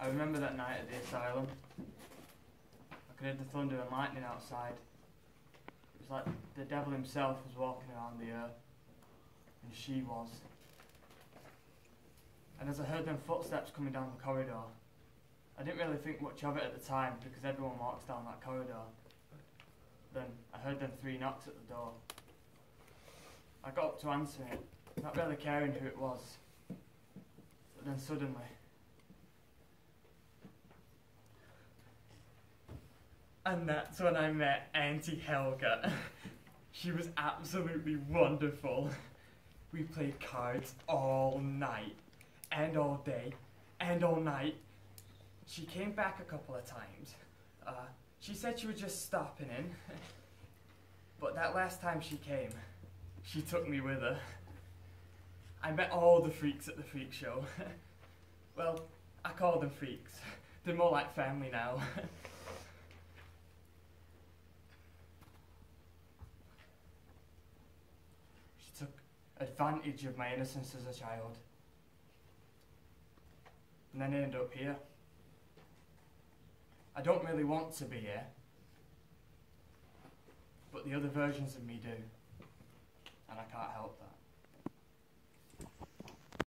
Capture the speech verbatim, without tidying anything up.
I remember that night at the asylum. I could hear the thunder and lightning outside. It was like the devil himself was walking around the earth. And she was. And as I heard them footsteps coming down the corridor, I didn't really think much of it at the time because everyone walks down that corridor. Then I heard them three knocks at the door. I got up to answer it, not really caring who it was. But then suddenly, and that's when I met Auntie Helga. She was absolutely wonderful. We played cards all night, and all day, and all night. She came back a couple of times. Uh, she said she was just stopping in. But that last time she came, she took me with her. I met all the freaks at the freak show. Well, I call them freaks. They're more like family now. She took advantage of my innocence as a child. And then I ended up here. I don't really want to be here, but the other versions of me do, and I can't help that.